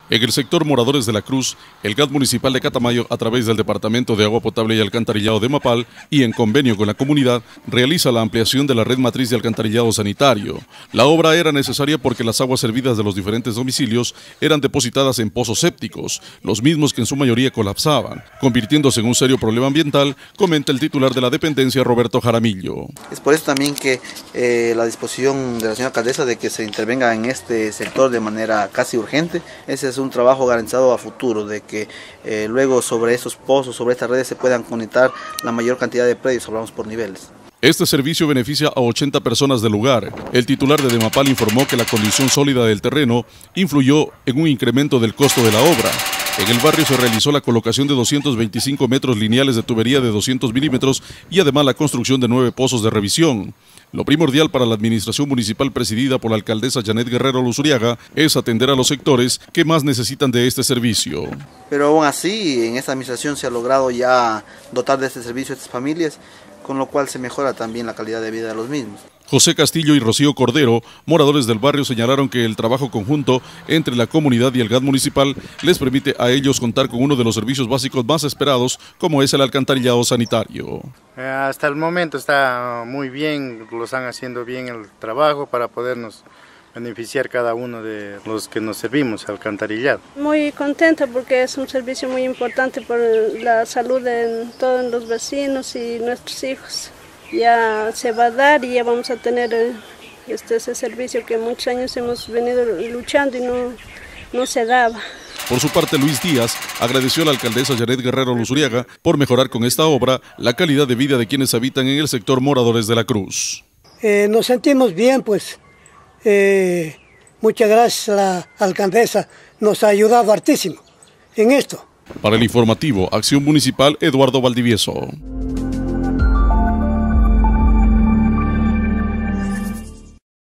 En el sector Moradores de la Cruz, el GAT municipal de Catamayo, a través del Departamento de Agua Potable y Alcantarillado de Mapal y en convenio con la comunidad, realiza la ampliación de la red matriz de alcantarillado sanitario. La obra era necesaria porque las aguas servidas de los diferentes domicilios eran depositadas en pozos sépticos, los mismos que en su mayoría colapsaban, convirtiéndose en un serio problema ambiental, comenta el titular de la dependencia, Roberto Jaramillo. Es por eso también que la disposición de la señora alcaldesa de que se intervenga en este sector de manera casi urgente. Ese es un trabajo garantizado a futuro, de que luego sobre esos pozos, sobre estas redes se puedan conectar la mayor cantidad de predios, hablamos por niveles. Este servicio beneficia a 80 personas del lugar. El titular de Demapal informó que la condición sólida del terreno influyó en un incremento del costo de la obra. En el barrio se realizó la colocación de 225 metros lineales de tubería de 200 milímetros y además la construcción de 9 pozos de revisión. Lo primordial para la administración municipal presidida por la alcaldesa Janet Guerrero Luzuriaga es atender a los sectores que más necesitan de este servicio. Pero aún así, en esta administración se ha logrado ya dotar de este servicio a estas familias, con lo cual se mejora también la calidad de vida de los mismos. José Castillo y Rocío Cordero, moradores del barrio, señalaron que el trabajo conjunto entre la comunidad y el GAT municipal les permite a ellos contar con uno de los servicios básicos más esperados, como es el alcantarillado sanitario. Hasta el momento está muy bien, lo están haciendo bien el trabajo para podernos beneficiar cada uno de los que nos servimos alcantarillado. Muy contenta porque es un servicio muy importante por la salud de todos los vecinos y nuestros hijos. Ya se va a dar y ya vamos a tener ese servicio que muchos años hemos venido luchando y no se daba. Por su parte, Luis Díaz agradeció a la alcaldesa Janet Guerrero Luzuriaga por mejorar con esta obra la calidad de vida de quienes habitan en el sector Moradores de la Cruz. Nos sentimos bien, pues. Muchas gracias a la alcaldesa, nos ha ayudado hartísimo en esto. Para el informativo Acción Municipal, Eduardo Valdivieso.